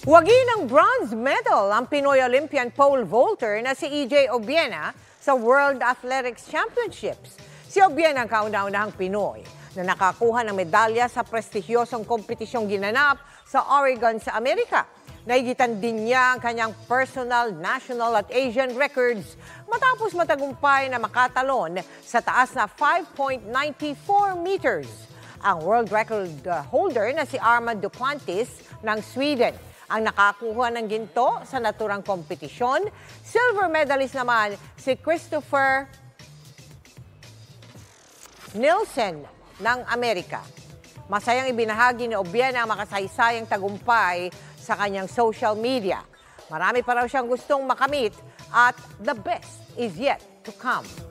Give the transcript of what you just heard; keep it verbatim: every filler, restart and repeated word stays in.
Wagi ng bronze medal ang Pinoy Olympian pole vaulter na si E J Obiena sa World Athletics Championships. Si Obiena ang kauna-unahang Pinoy na nakakuha ng medalya sa prestigyosong kompetisyong ginanap sa Oregon sa Amerika. Naigitan din niya ang kanyang personal, national at Asian records matapos matagumpay na makatalon sa taas na five point nine four meters. Ang world record holder na si Armand Duplantis ng Sweden ang nakakuha ng ginto sa naturang kompetisyon. Silver medalist naman si Christopher Nielsen ng Amerika. Masayang ibinahagi ni Obiena ang makasaysayang tagumpay sa kanyang social media. Marami pa raw siyang gustong makamit at the best is yet to come.